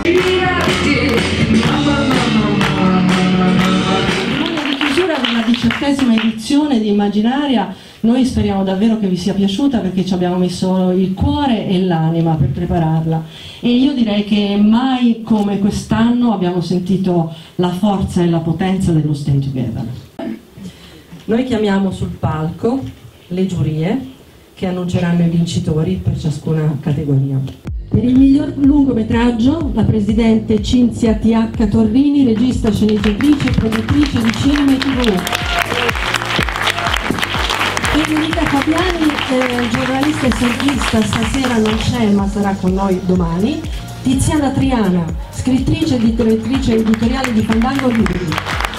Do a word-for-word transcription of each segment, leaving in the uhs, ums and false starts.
diciottesima edizione di Immaginaria, noi speriamo davvero che vi sia piaciuta, perché ci abbiamo messo il cuore e l'anima per prepararla, e io direi che mai come quest'anno abbiamo sentito la forza e la potenza dello Stay Together. Noi chiamiamo sul palco le giurie che annunceranno i vincitori per ciascuna categoria. Per il miglior lungometraggio la presidente Cinzia T H Torrini, regista, sceneggiatrice e produttrice di cinema e tivù. Federica Fabiani, eh, giornalista e saggista, stasera non c'è ma sarà con noi domani. Tiziana Triana, scrittrice e direttrice editoriale di Fandango Libri.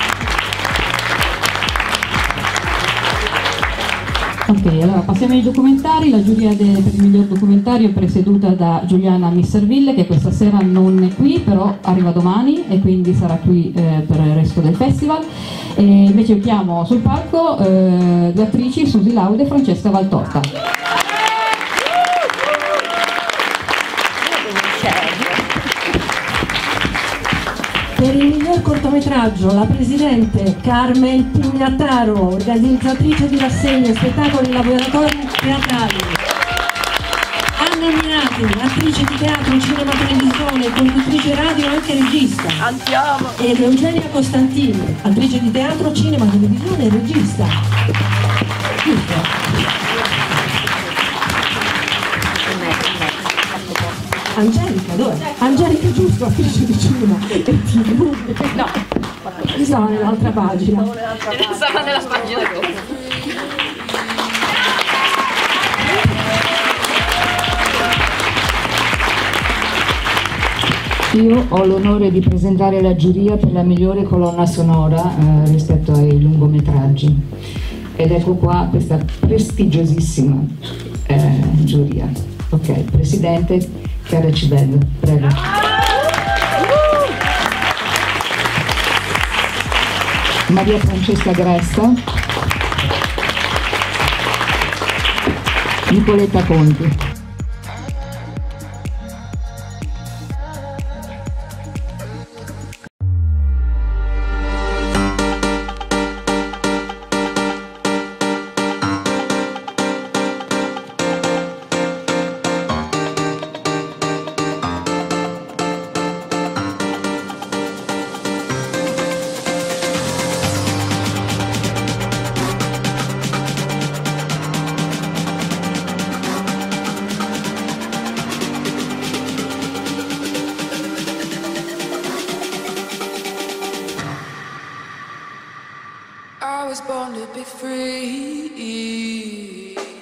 Ok, allora passiamo ai documentari. La giuria de, per il miglior documentario è presieduta da Giuliana Misserville, che questa sera non è qui, però arriva domani e quindi sarà qui eh, per il resto del festival. E invece io chiamo sul palco eh, le attrici Susi Laude e Francesca Valtorta. Per il miglior cortometraggio la presidente Carmen Pignataro, organizzatrice di rassegne, spettacoli e laboratori teatrali. Anna Minati, attrice di teatro, cinema, televisione, conduttrice radio e anche regista. Andiamo! Ed Eugenia Costantini, attrice di teatro, cinema, televisione e regista. Giusto. Angelica, dove? Angelica, giusto, attrice di cinema e tivù. No, stava nell'altra pagina. Stava nella pagina dopo. Io ho l'onore di presentare la giuria per la migliore colonna sonora eh, rispetto ai lungometraggi. Ed ecco qua questa prestigiosissima eh, giuria. Ok, Presidente Chiara Cibello, prego. Maria Francesca Gresta, Nicoletta Conti. I was born to be free.